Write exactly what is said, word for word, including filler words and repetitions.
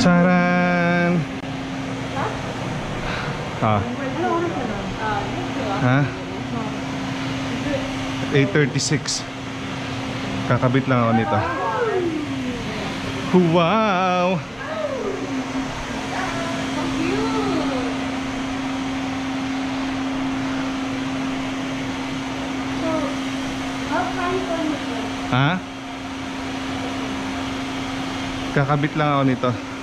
Charan! Ha? Ha? eight thirty-six. Kakabit lang ako nito. Wow! Ha? Kakabit lang ako nito.